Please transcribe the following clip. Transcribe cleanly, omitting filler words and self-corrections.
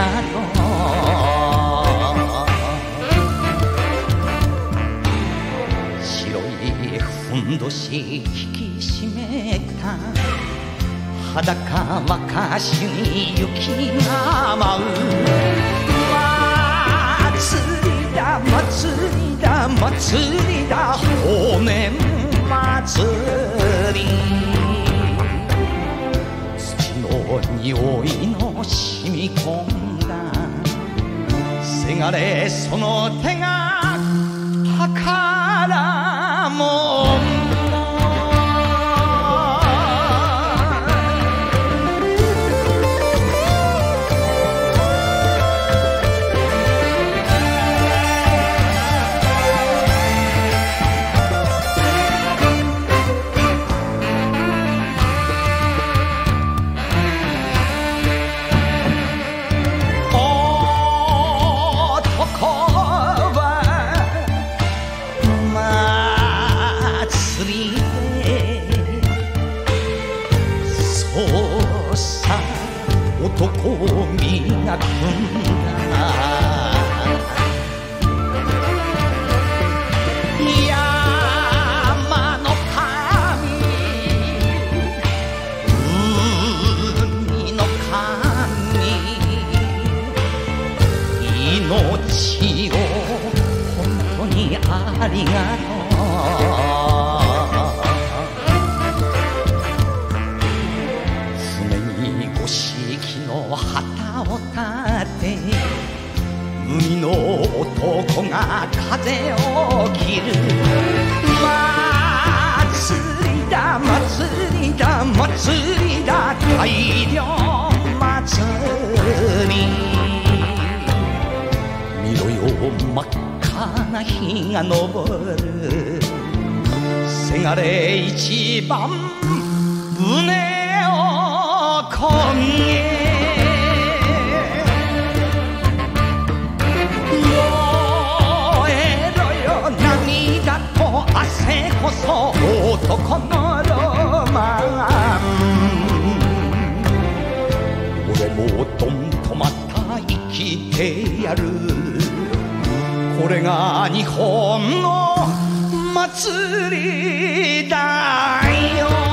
白いふんどし引き締めた裸若しに雪が舞う。祭りだ祭りだ祭りだ法然祭り。土の匂いの染み込んだせがれその手が宝物。そうさ男を磨くんだ。山の神海の神命を本当にありがとう。旗を立て海の男が風を切る。祭りだ祭りだ祭りだ大漁祭り。見ろよ真っ赤な日が昇る。せがれ一番船をこげ。汗こそ男のロマン。俺もどんとまた生きてやる。これが日本の祭りだよ。